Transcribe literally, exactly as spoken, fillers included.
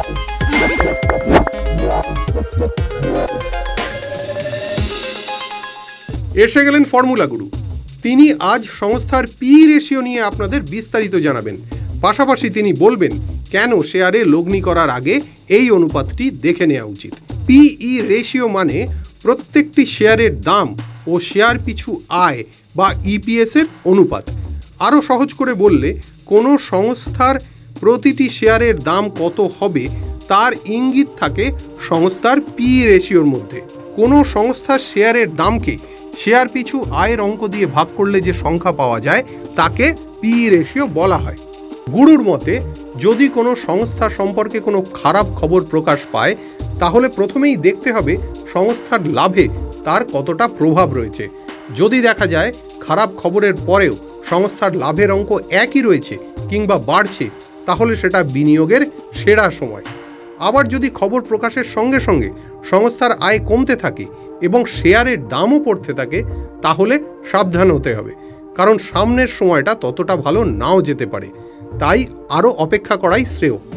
এসে গেলেন ফর্মুলা গুরু। তিনি আজ সংস্থার পি রেশিও নিয়ে আপনাদের বিস্তারিত জানাবেন। পাশাপাশি তিনি বলবেন কেন শেয়ারে লগ্নি করার আগে এই অনুপাতটি দেখে নেওয়া উচিত। পিই রেশিও মানে প্রত্যেকটি শেয়ারের দাম ও শেয়ার পিছু আয় বা ইপিএস এর অনুপাত। আরও সহজ করে বললে কোনো সংস্থার প্রতিটি শেয়ারের দাম কত হবে তার ইঙ্গিত থাকে সংস্থার পি রেশিওর মধ্যে। কোনো সংস্থার শেয়ারের দামকে শেয়ার পিছু আয়ের অঙ্ক দিয়ে ভাগ করলে যে সংখ্যা পাওয়া যায় তাকে পি রেশিও বলা হয়। গুরুর মতে যদি কোনো সংস্থা সম্পর্কে কোনো খারাপ খবর প্রকাশ পায় তাহলে প্রথমেই দেখতে হবে সংস্থার লাভে তার কতটা প্রভাব রয়েছে। যদি দেখা যায় খারাপ খবরের পরেও সংস্থার লাভের অঙ্ক একই রয়েছে কিংবা বাড়ছে, তাহলে সেটা বিনিয়োগের সেরা সময়। আবার যদি খবর প্রকাশের সঙ্গে সঙ্গে সংস্থার আয় কমতে থাকে এবং শেয়ারের দামও পড়তে থাকে, তাহলে সাবধান হতে হবে, কারণ সামনের সময়টা ততটা ভালো নাও যেতে পারে। তাই আরও অপেক্ষা করাই শ্রেয়।